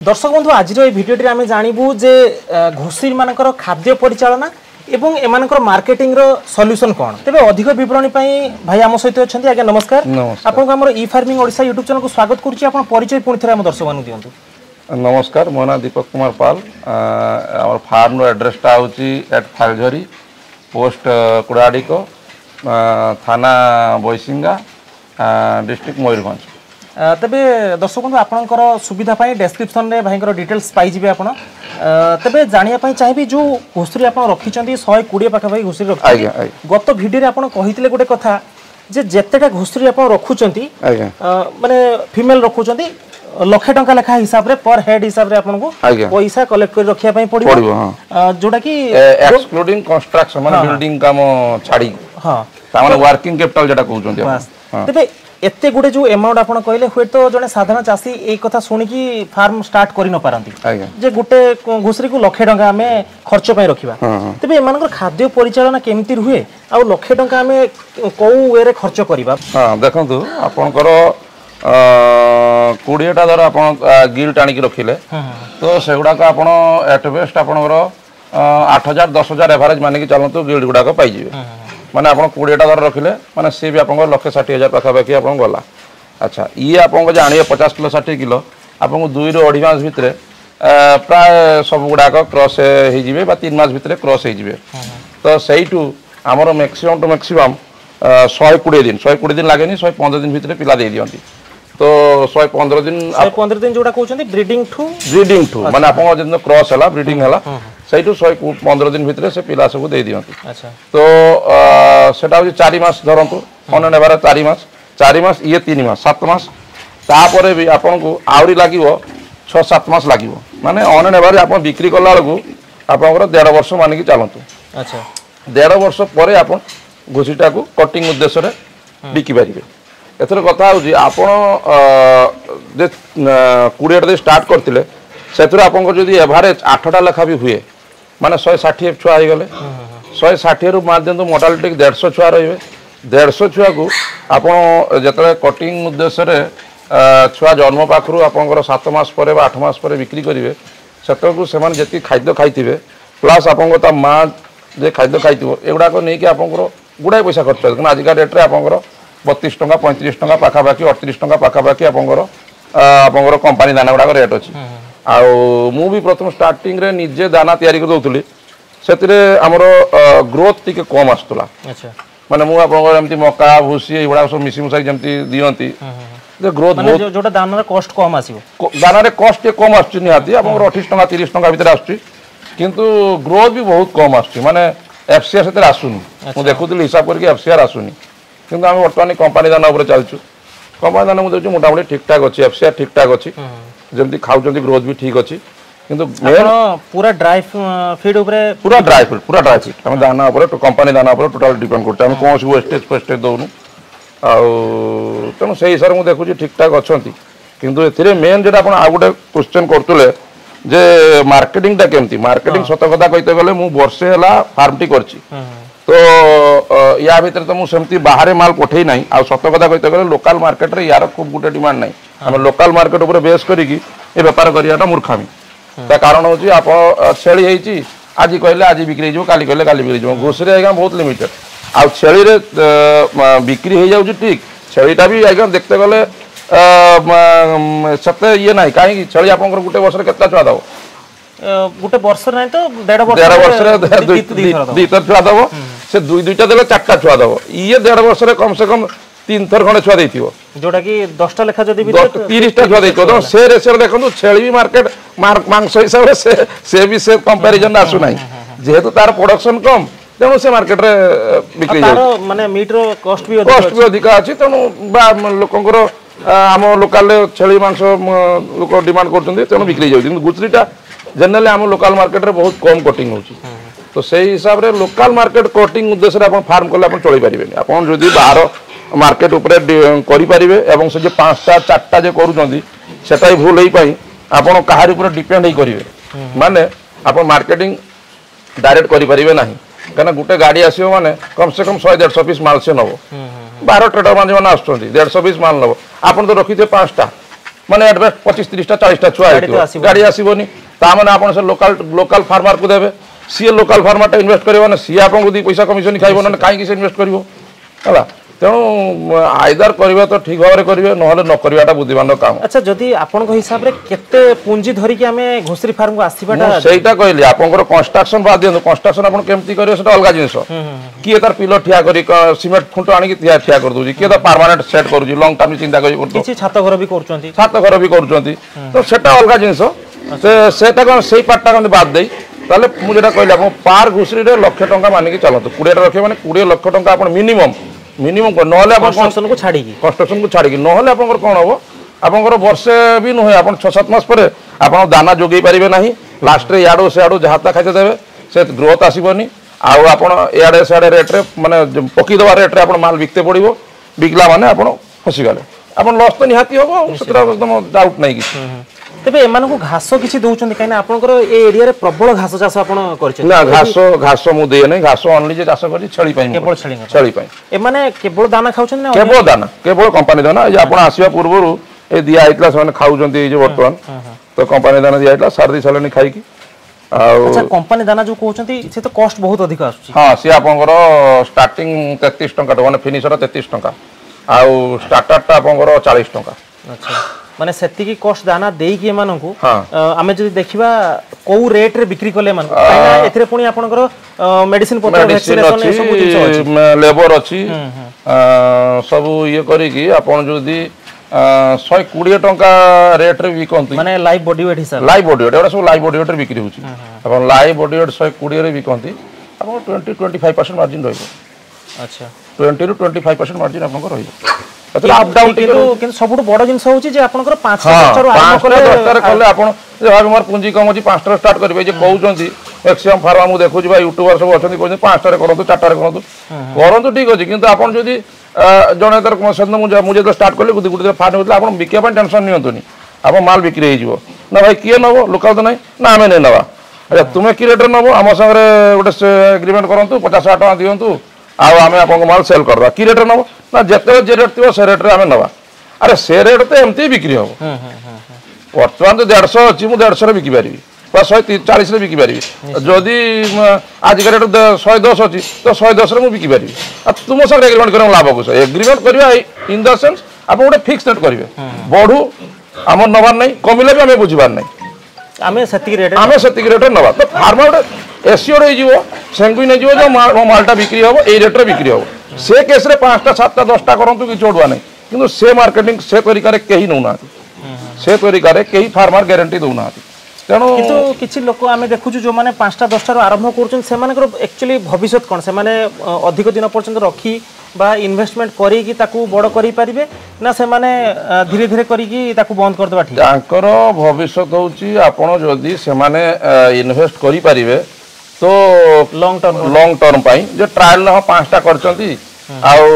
दर्शक बंधु आज भिडियो आम जानबू जे घोषी मानकर खाद्य परिचालना एवं एमानकर मार्केटिंग रो सॉल्यूशन कौन तेरे अधिक विवरणी भाई आम सहित अच्छा आज्ञा नमस्कार आपको आम ई फार्मिंग ओडिशा यूट्यूब चैनल को स्वागत करुच्ची आप परिचय पुणी थे दर्शक मान दिंतु। नमस्कार मो ना दीपक कुमार पाल आम फार्म रो एड्रेसटा हूँ एट फालझरी पोस्ट कुड़ाड़ीको थाना बईसिंगा डिस्ट्रिक्ट मयूरभंज। तेबे दर्शक बंधु आपणकर सुविधा पाई डेस्क्रिप्शन रे भाई डिटेल्स पाई जिवे आपण तेबे जानिया पाई चाहिबी जो घोषरी आपण रखिचंती 120 पाखा भाई घोषरी रखि गत वीडियो रे आपण कहितले गोटे कथा जे जेतेटा घोषरी आपण रखुचंती माने फीमेल रखुचंती लाख टंका लेखा हिसाब रे पर हेड हिसाब रे आपन को पैसा कलेक्ट कर रखिया पाई पड़िबो जोटा कि एक्सक्लूडिंग कंस्ट्रक्शन माने बिल्डिंग काम छाड़ी हां तामाने वर्किंग कैपिटल जेटा कहउचंती। तेबे एते गुडे जो अमाउंट आपण कहले हुए तो जने साधारण चासी ए कथा सुनी कि फार्म स्टार्ट करि न पारंती जे गुटे घोषरी को लाख टंका हमें खर्च पय रखिबा तबे एमानकर खाद्य परिचालना केमती रुहे आ लाख टंका हमें को वे रे खर्च करिबा। हां देखंतु आपनकर 20 टा दर आपण गिल टाणी की रखिले तो सेगुडा का आपण एट बेस्ट आपनकर 8000 10000 एवरेज माने कि चलंतु गिल गुडा का पाई जिवे माने आपण 20 टा दर रखिले माने सी भी आपण 1,60,000 पाखा पाखी आपण गला। अच्छा ये आपण जानिए 50 किलो 60 किलो आपण 2 रो 2.5 मास भितरे प्राय सब गुडा का क्रॉस हे जिवे बा 3 मास भितरे क्रॉस हे जिवे तो सेइटू हमर मैक्सिमम टू मैक्सिमम 120 दिन लागेनी 115 दिन भितरे पिला दे दियंती तो 115 दिन जोडा कहउचंती ब्रीडिंग टू माने आपण जन क्रॉस हला ब्रीडिंग हला सहीठू 115 दिन भितर से पिला सब दे दियंती। अच्छा तो सेटा हो 4 मास धरंतु ऑन एन एवरेज 4 मास ये 3 मास 7 मास तापरे भी आपन को आवरी लागिवो 6-7 मास लागिवो माने ऑन एन एवरेज आपन बिक्री करला लगु आपनकर 1.5 वर्ष माने कि चलंतु। अच्छा 1.5 वर्ष परे आपन घोषीटा को कटिंग उद्देश्य रे बिकी पारिबे। एथर कथा हो जे 20 टा स्टार्ट करथिले सेथुर आपन को जदी एवरेज 8 टा लेखा भी हुए माने 160 छुआ हो गले 160 रु मार देंतु मोर्टालिटी 150 छुआ रहिबे 150 छुआ को आपण जतले कटिंग उद्देश्य रे छुआ जन्म पाखरु आपनकर 7 मास परे 8 मास परे बिक्री करिवे सेतको सेमान जति खाद्य खाइतिबे प्लस आपन ता मां जे खाद्य खाइतिबो एगुडा को नै कि आपनकर गुडाय पैसा खर्च करन आज का रेट रे आपनकर 32 टंका 35 टंका पाखा बाकी 38 टंका पाखा बाकी आपनकर कंपनी दाना गुडा रेट अछि आउ मु भी प्रथम स्टार्टिंग रे निजे दाना तयारी कर दउतली सेतिरे हमरो ग्रोथ टिके कम आस्तला। अच्छा माने मु आपन एमती मक्का भूसी एबडा सब मिसी मुसाई जेमती दियंती जे ग्रोथ माने जोटा दाना रे कॉस्ट कम आसीबो दाना रे कॉस्ट कम आछी निहाती आपन 28 टंका 30 टंका भीतर आछी किंतु ग्रोथ भी बहुत कम आछी माने एफसीआर सेते आसुनी मु देखुतली हिसाब करके एफसीआर आसुनी किंतु हम वर्तमान कंपनी दाना ऊपर चलछु कंपनी दाना मु देखछु मोटा मोटी ठीक ठाक अछि एफसीआर ठीक ठाक अछि जल्दी खाउचंदी ग्रोथ भी ठीक अछि किंतु पूरा ड्राई फीड ऊपर पूरा ड्राई फीड हम दाना ऊपर तो कंपनी दाना ऊपर टोटल डिपेंड करते हम कोन सब वेस्टेज दोनु आ तनो सही हिसाब मु देखु ठीक ठाक अछंती किंतु एथिरे मेन जेटा आपण आ गुटे क्वेश्चन करतले जे मार्केटिंग टा केमती मार्केटिंग सत कथा कहिते गले मु वर्षे हला फार्म टी करछि तो या भीतर तो मु सेमती बाहर माल पठेई नाही आ सत कथा कहिते गले लोकल मार्केट रे यार खूब गुटे डिमांड नाही हम लोकल मार्केट ऊपर बेस करी की ए व्यापार करियाटा मूर्खामी ता कारण होची आप छेली हेची आज कहले आज बिक्री जो काली कहले काली बिक्री जो घोषरी आइगा बहुत लिमिटेड आ छेली रे बिक्री हे जाउची ठीक छेलीटा भी आइगा देखते गले सते ये नाही काहे छेली आपन गुटे वर्ष रे केतना छुआ दबो गुटे वर्ष नाही तो 1.5 वर्ष रे दीतर छुआ दबो से दुईटा देले चारटा छुआ दबो ये 1.5 वर्ष रे कम से कम 3 थर खणे छुआ देथिबो जोटा कि 10 टा लेखा जदी भी 30 टा छुआ देथिबो तो से रेशो देखंतु छेली भी मार्केट मांस हिसाब रे से भी से कंपैरिजन आसु नाही जेहेतु तार प्रोडक्शन कम तेणु से मार्केट रे बिक्री तार माने मीट रो कॉस्ट भी अधिक अछि तेणु बा लोकंकर आम लोकल छेली मांस लोक डिमांड करछन्ती तेणु बिक्री जाउ किंतु गुचरीटा जनरली आम लोकल मार्केट रे बहुत कम कटिंग होछि तो सही हिसाब रे लोकल मार्केट कटिंग उद्देश्य रे आपण फार्म करले आपण चली परिबेनी आपण जदी बाहर मार्केट ऊपर करि परिबे एवं से जे 5टा 4टा जे करूछन्ती सेटा ही भूल होई पाई आपण कहार ऊपर डिपेंड होई करिवे माने आपण मार्केटिंग डायरेक्ट करि परिबे नाही कना गुटे गाड़ी आसीबो माने कम से कम 100-150 पीस माल से नबो 12 ट्रेडर मान आछन्ती 150 पीस माल नबो आपण तो रखिथे 5टा माने एडवेस्ट 25-30टा 40टा छुआ गाड़ी आसबनी ताने आप लोकल फार्मर को देवे सी लोकल फार्मर इन्वेस्ट कर सी आपको दी पैसा कमिशन खाइब ना कहीं इन्वेस्ट कर तेणु आइदर करवा तो ठीक भाव में करेंगे ना न करवाटा बुद्धिमान काम। अच्छा जदि आपन हिसाब रे केते पूंजी धरिकी आमे घोसरी फार्म को आसीबाटा सेटा कहली आपनकर कंस्ट्रक्शन बाद दियंतु कंस्ट्रक्शन आपन केमती करियो सेटा अलग जिंस किए तार पिलर ठिया करी सीमेंट खुंट आनी की ठिया कर दोजी किए ता परमानेंट सेट करूजी लॉन्ग टर्म चिंता करी करतो किछि छात घर भी करचंती तो सेटा अलग जिंस सेटा कोन सेई पार्टटा कोन बाद देई ताले मु जेटा कहली आपन पार घुसरी रे लाख टंका माने की चलतो 20 रखे माने 20 लाख टंका आपन मिनिमम को नहले आपन कंस्ट्रक्शन को छाड़ी नहले आपनकर कोन होबो आपनकर वर्षे भी नुहे आपन 6-7 मास पर आपन दाना जोगई पारिबे नाही लास्ट रे याडो से याडो जहाता खाइते देबे से ग्रोथ आसीबनी आउ आपन याडे साडे रेट रे माने पकी दवा रेट रे आपन माल बिकते पड़िबो बिकला माने आपन फसी गले आपन लॉस तो निहाती होबो सेतरा एकदम डाउट नाही कि तेबे एमान को घास किछि दउचंदी काइना आपनकर ए एरिया रे प्रबल घास चाष आपन करछन ना घास मु दे नै घास ओनली जे चाष करी छळी पाई केवल छळी पाई एमाने केवल दाना खाउछन ना केवल कंपनी दाना जे आपन आसीबा पूर्वरु ए दिया आइतला सने खाउचंती जे वर्तमान तो कंपनी दाना दिया आइतला सारदी सालनी खाई की अच्छा कंपनी दाना जो कहउचंती से तो कॉस्ट बहुत अधिक आछी हां से आपनकर स्टार्टिंग 33 टंका माने फिनिशर 33 टंका आउ स्टार्टर टा आपनकर 40 टंका। अच्छा माने सेति की कॉस्ट दाना देई की एमान को आमे जदी देखिबा को रेट रे बिक्री करले मान काइना एथरे पुनी आपनकर मेडिसिन पत्र वैक्सीनेशन सब जिंस अछि लेबर अछि सब ये करी की आपन जदी 120 टंका रेट रे बिकंती माने लाइव बॉडी वेट हिसाब लाइव बॉडी वेट एटा सब लाइव बॉडी वेट रे बिक्री होछि आपन लाइव बॉडी वेट 120 रे बिकंती आपन 20-25% मार्जिन रहइबो। अच्छा 20 to 25% मार्जिन आपन रहइबो अप डाउन किंतु सबुठ बड़ जिंस होची जे आपनकर 5 ରୁ आरंभ कले आपन जे भाबी मोर पूंजी कम अछि 5 टा स्टार्ट करबे जे कहउचंती मैक्सिमम फार्म मु देखुची भाई यूट्यूबर सब अछंती कहउचंती 5 टा करंतु 4 टा करंतु ठीक अछि किंतु आपन जदी जने तर सदन मु जे स्टार्ट करले गुडी गुडी फार्म होतला आपन बिकिया पर टेंशन नियंतुनी आपन माल बिक्री हो जिवो ना भाई किए नबो लोकल तो नै ना हमें नै नबा अरे तुमे की रेट नबो हम संगे गोटे एग्रीमेंट करंतु 50,000 टका दियंतु आउ आमे आपन माल सेल करबा की रेट नबो ना जते जे रेट थियो से रेट रे आमे नबा अरे से रेट तो एमती बिक्री हो वर्तमान तो 150 अछि मु 150 रे बिकि पारिबी बा 140 रे बिकि पारिबी जदी आज के रेट 110 अछि तो 110 रे मु बिकि पारिबी आ तुम संग एग्रीमेंट करम लाभ को एग्रीमेंट करबा इन द सेंस आप गोटे फिक्स रेट करिवे बढू हमर नबार नै कमिले भी हमें बुझिबार नै आमे सेति रेट नबा तो फार्मर गोटे एसियोर हो जिवो सेंगुइन हो जिवो जो मालटा बिक्री होबो ए रेट रे बिक्री होबो से केस रे 5टा 7टा 10टा करंतु कि छोडवा नै किंतु से मार्केटिंग से तरीका रे केही नउना से तरीका रे केही फार्मर गारंटी दउना तेणु किंतु किछि लोक आमे देखुछु जो माने 5टा 10टा रो आरंभ करछन से माने एक्चुअली भविष्य कोन से माने अधिक दिन पर्यंत रखी बा इन्वेस्टमेंट करी कि ताकू बड़ करी परिबे ना से माने धीरे धीरे करी कि ताकू बंद कर देबा ठीक तांकर भविष्य होउची आपण जदी से माने इन्वेस्ट करी परिबे तो लॉन्ग टर्म पाई जे ट्रायल न 5टा करचंती आउ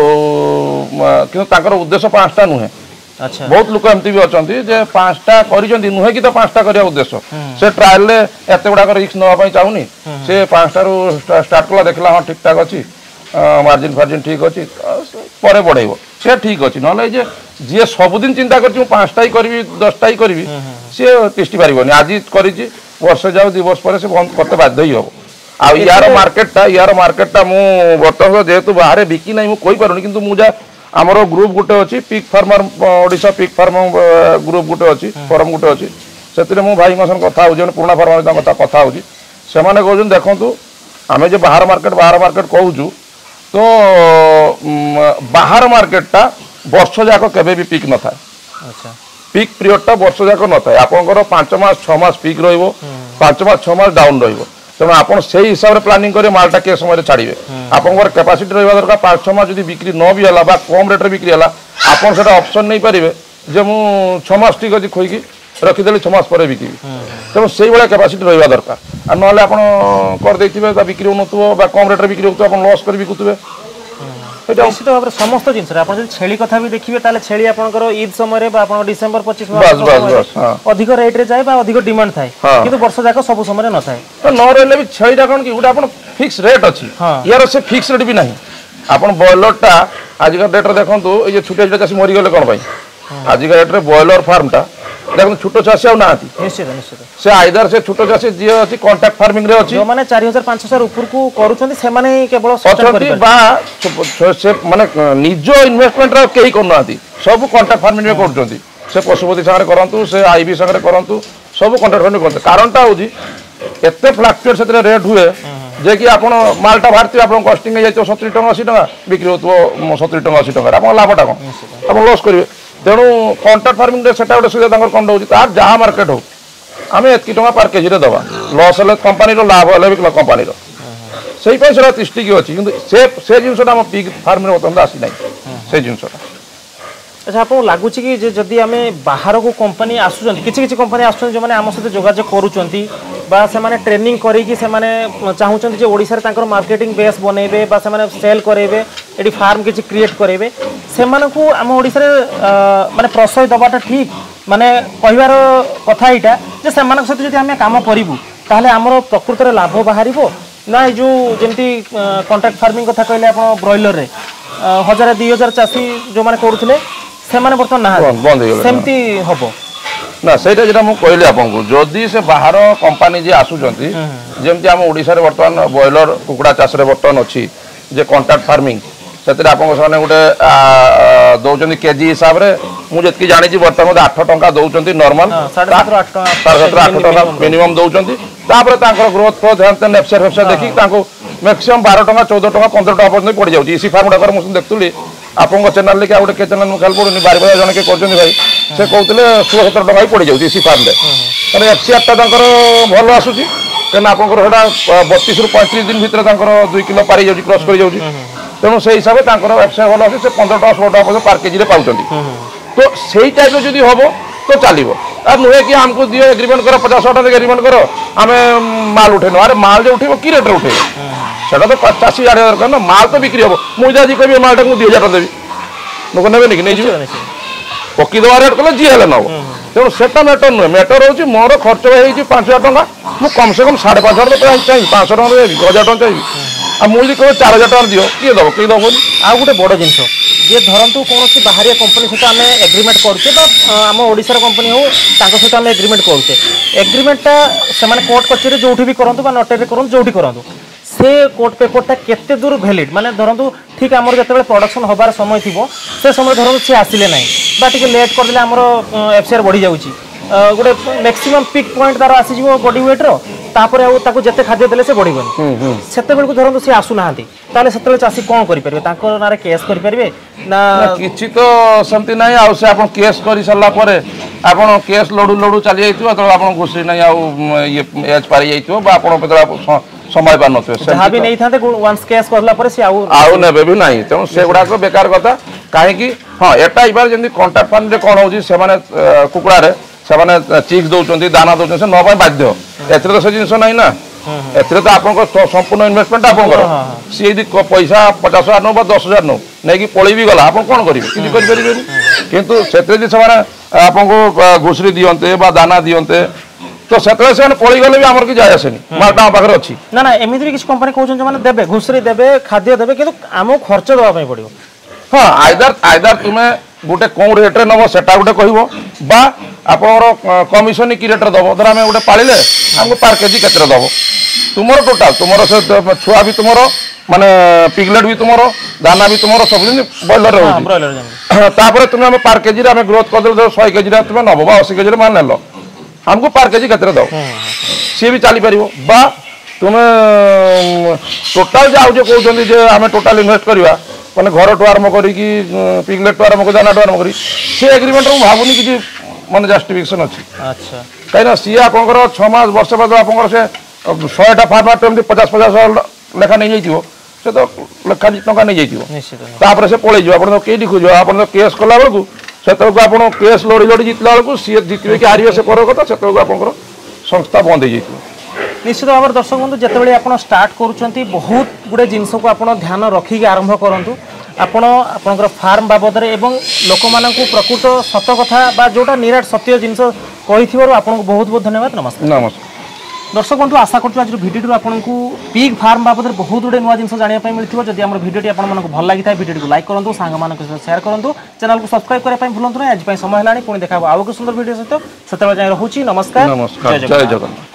किंतु तांकर उद्देश्य 5टा नुहे। अच्छा बहुत लोक एमती भी अछंती जे 5टा करिसंती नुहे कि तो 5टा करिया उद्देश्य से ट्रायल ले एते बडा रिस्क नवा पई चाहुनी से 5टा रो स्टार्ट कला देखला हां ठीक ठाक अछि मार्जिन फार्जिन ठीक अछि परे बढ़ाइबो से ठीक अछि नले जे जे सब दिन चिंता करछि 5टा ही करबी 10टा ही करबी से टेस्टी पारिबोनी आज करिछि वर्ष जाउ 2 वर्ष परे से बंद करते बाध्य ही हो आ यार मार्केटटा मु वर्तमान जेहेतु बाहर बिकी नै मु कोइ पारुनी किंतु मु जा हमरो ग्रुप गुटे अछि pig farmer Odisha pig farmer group गुटे अछि फोरम गुटे अछि सेतिरे मु भाई मसन कथा हो जन पुराना फार्मर कथा होछि से माने कहउजन देखंतु आमे जे बाहर मार्केट कहउजु तो बाहर मार्केटटा वर्ष जाक केबे भी पिक न थाए। अच्छा पिक पीरियडटा वर्ष जाक न थाए आपनकर 5 मास 6 मास पिक रहइबो 5 मास 6 मास डाउन रहइबो तेणु आप हिसाब से प्लानिंग करें मालटा के समय छाड़े आपंकर कैपेसिटी रहा दरकार 5-6 मास जब बिक्री न भी है कम रेट बिक्री है आप ऑप्शन नहीं पारे जे मु 6 मास ठीक अच्छे खोईकी रखीदे 6 मास पर बिकी तेणु से भाया कैपेसिटी रहा दरकार आ ना करदे बिक्री हो कम रेट बिक्री हो लॉस कर बिकुवे निश्चित भाव में समस्त जिन छेली कथा भी देखिए छेली आपंकर ईद समय डिसेम्बर 25 अधिक रेट रे जाए अधिक डिमांड थाए किंतु वर्ष जाक सब समय न थाए तो न रहले भी छेलीटा कोन कि गोटे फिक्स रेट अछि यार से फिक्स रेट भी नहीं आपन बॉयलरटा आज का डेट रे देखंतु ए जे छुटे छुटे चासी मरि गेले कोन भाई आज का डेट रे बॉयलर फार्मटा देखो छोट चाषी आ ना निश्चित निश्चित से आइदर से छोट चाषी जी अच्छी कॉन्ट्रैक्ट फार्मिंग रे अच्छी जो माने 4000-5000 ऊपर को करूछंती से माने केवल अच्छी बा से माने निज इन्वेस्टमेंट रे केही करनाती सब कॉन्ट्रैक्ट फार्मिंग रे करछंती से पशुपति संगे करंतु से आईबी संगे करंतु सब कॉन्ट्रैक्ट फार्मिंग करते कारणटा होजी एते फ्लक्चुएट सेते रेट हुए जे कि आपण मालटा भारती आपण कॉस्टिंग हे जाइतो 70 टका 80 टका बिक्री होतो 70 टका 80 टका आपण लाभटा कोन आपण लॉस करिवे तेणु कॉन्ट्रैक्ट फार्मिंग रे सेटा गोटे सुविधा तांकर कोन होची तार जहा मार्केट हो आमे एतकी टका पर केजी रे दबा लॉस हले कंपनी रो लाभ हले भी कंपनी रो सेही पे सेटा 30 की अछि किंतु से जिंसटा हम पिग फार्म रे बतंदा आसी नै से जिंसटा अच्छा आपको लगुच कि जदि आम बाहर को कंपनी आसुँच किसी कंपनी आसुँच जो मैंने आम सहित जोगाजोग करुँच ट्रेनिंग करी चाहूँ ओडिशा मार्केटिंग बेस बनइबे सेल करेबे ये फार्म किसी क्रिएट करेबे से आम ओडिशा माने प्रश्रय दबाटा ठीक माने कहबार कथा यहाँ जे से सहित आम काम करूँ ताहले आमर प्रकृत में लाभ बाहर ना जो जमी कॉन्ट्रैक्ट फार्मिंग कथा कहले आप ब्रॉयलर रे 1000-2000 चाषी जो मैंने करुले से माने बर्तमान ना बंद हो सेमती हबो ना सेटा जेटा मु कहली आपको जदि से बाहर कंपनी जे आसुचंती जेमति हम ओडिसा रे बर्तमान बॉयलर कुकुड़ा चाष रे बर्तमान अछि जे कॉन्ट्रैक्ट फार्मिंग सेतरे आपन साने गुटे दउचंती केजी हिसाब रे मु जतकी जानि छी बर्तमान 8 टंका दउचंती नॉर्मल 7.5-8 टंका मिनिमम दउचंती तापर तांकर ग्रोथ को ध्यान ते नेप्सर वेबसाइट देखि तांको मैक्सिमम 12 टंका 14 टंका 15 टंका पर्यंत पड़ जाउची इसी फार्म डाकर मु देखतुली आपन चैनल लेके आउटे के चैनल में खाल पडुनी बारी जण के करजनी भाई से कहतले 16-17 टंका ही पड़ जाउची इसी फार्म रे अरे एफसीआर ता तांकर भलो आसुची केन आपनकर हेडा 32 रु 35 दिन भीतर तांकर 2 किलो पारी जाउची क्रॉस करि जाउची तेणु से हिसाब से व्यवसाय भल अच्छे से 15 टका 16 टका पर केजी पाँच तो से टाइप जब हम तो चलो आ नुहे कि आमको दियो एग्रीमेंट कर 50 टका एग्रीमेंट कर आम माल उठे अरे माल जो उठे कि रेट्रे उठे से तो चाषी जाड़ा दरकार ना माल तो बिक्री हम मुझे आज कह मालटा को 2000 टका देवी लोक ने कि नहीं पकी दवा रेट कले जी हेल्ले नब तेणु से मैटर नुहे मैटर हो मोर खर्च हो 5000 टका मुझे कम से कम 5,500 चाहिए 500 टका देवी 1000 टका चाहिए आ मुझे कह 4000 टका दियो किए दब किए दब आ गोटे बड़ जिन जे धरतु कौन बाहरिया कंपनी सहित आम एग्रीमेंट करुचे आम ओडिशार कंपनी हो सहित आम एग्रीमेंट करुचे एग्रीमेंटा से कोर्ट कचेरी जो भी करूँ नोटरी करूँ जो करूँ से कोर्ट पेपरटा केते दूर भैलिड माने धरतु ठीक आमर जिते प्रोडक्शन हबार समय थी से समय धरतु सी आसिले ना बा टी लेट करदे आमर एफसीआर बढ़ी जाऊँगी गोटे मैक्सिमम पिक पॉइंट तार आसीज बॉडी वेट रो तापर आउ जिते खाद्य देले से बढ़िबनी सेते बेलକୁ धरନ୍ତୁ से आसु नाहांती ताले सेते चासी कोन करि परबे तांको नारे केस करि परबे ना किछि तो समति नै आउ से आपण केस करि सल्ला परे आपण केस लडू लडू चली जाइतो तो आपण घुसरी नै आउ ये एज पारि जाइतो बा आपण पेतरा समय बा नथो से जहा भी नै थाते वंस केस करला परे से आउ नेबे भी नै तेनु से गुडा को बेकार कथा काहे कि हां एटा इबार जंदी कॉन्ट्रैक्ट फार्म रे कोन होजी से माने कुकुडा रे से चिक्स दौरान दाना दौरान से ना बाध्य एथरे तो से जिन ना ना एथरे तो आप संपूर्ण इन्वेस्टमेंट आप सी पैसा 50,000 नौ 10,000 नौ नहीं पलि भी गला आप कौन करेंगे किसी किंतु से आपको घुसरी दियंते दाना दियंते तो से पलि गले भी आमर कि जाए आसेनी मार्टा आम पाखे अच्छी ना ना एमती भी किसी कंपनी कहते हैं देवे घुसरी देवे खाद्य देवे कि आमको खर्च देवाई पड़ो हाँ आइदर तुम्हें गोटे कौन रेट्रे नब सेटा गोटे कह आप कमिशन कि रेट्रे दब धर आम गोटे पाले आमको पर केजी के दब तुम टोटाल तुम से छुआ भी तुम माने पिगलेट भी तुम दाना भी तुम सब ब्रॉयलर तुम्हें पर केजी आम ग्रोथ कर 100 केजी तुम्हें नब 80 केजी मान नेल आमको पर केजी के दब सी भी चली पार तुम्हें टोटाल जाऊे कहते आम टोटाल इनवेस्ट करवा मैंने घर टू आरम्भ करी पिगलेट टू आरम्भ कर दाना टू आरम्भ करी से एग्रीमेंट मुझे भावुनी कि माने जस्टिफिकेशन अच्छी अच्छा कहीं सी आप 6 मास वर्ष बाद आप से 100टा फार्मर एमती 50,000 लेखा नहीं जाइए से तो लेखा टंका नहीं जाइए से पलि आप कई खोज आप केस कला बेलू से आप केस लड़ी लड़ी जितला बेलू सी जितने कि हारे से पर कथा से आप संस्था बंद हो जाइए निश्चित भाव दर्शक बंधु जितेबाला आप स्टार्ट करुँच बहुत गुड़े जिनस को आप ध्यान रखिक आरंभ करूँ आपणकर फार्म बाबद लोक मान प्रकृत सत कथा जोटा निराट सत्य जिनस कही आपको बहुत बहुत धन्यवाद नमस्कार नमस्कार। दर्शक बंधु आशा करूँ आज भिडियो आपको पिग फार्म बाबद बहुत गुड़े नुआ जिन जानापी मिलती जब आम भिडियो आपको भल लगी था भिडियो को लाइक करूँ सांग मान शेयर करूँ चैनल को सब्सक्राइब करने भूलु ना आज समय पुणी देखा आउ एक सुंदर भिडियो सहित से रोचे नमस्कार जय जगन्नाथ।